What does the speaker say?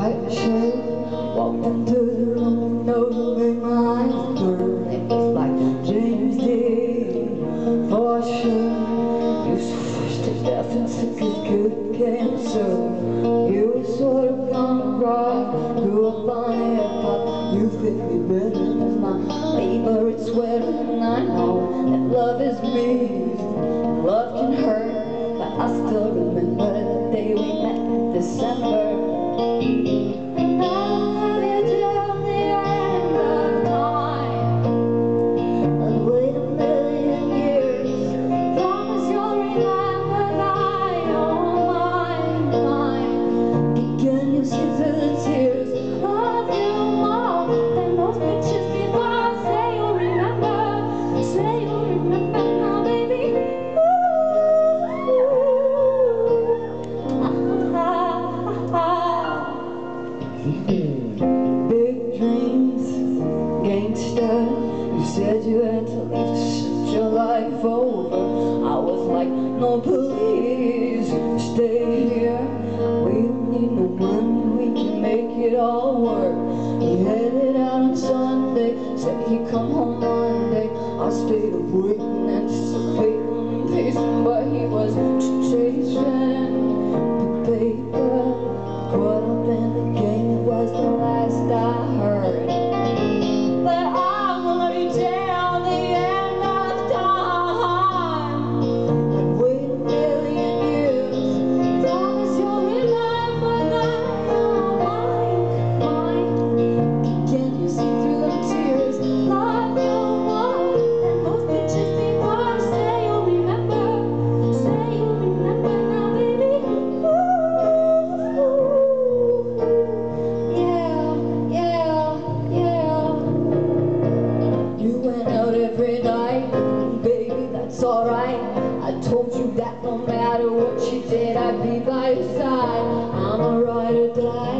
white shirt, walked into the room, no, made my eyes burn. It was like James Dean, for sure. You so fresh to death and sick as good cancer. You were sort of gone rock, grew up on hip-hop. You fit me better than my favorite sweater. And I know that love is mean, love can hurt, but I still remember the day we met in December. And I'll love you till the end of time, and wait a million years. Promise you'll remember that you're mine. Can you see through the tears? Love you more than those pictures before. Say you'll remember, say you'll remember now, baby. Big dreams, gangster. You said you had to leave to shut your life over. I was like, no, please stay here. We don't need no money, we can make it all work. He headed out on Sunday, said he'd come home Monday. I stayed awake and anticipating, pacing, but he was chasing the paper. Caught up in the game, it was the last I heard. But I will love you till the end of time, and wait a million years. Promise you'll remember that you're mine. Can you see through the tears? Love you more than those pictures before. Say you'll remember, say you'll remember now, baby. Every night, baby, that's alright. I told you that no matter what you did, I'd be by your side. I'm a ride or die.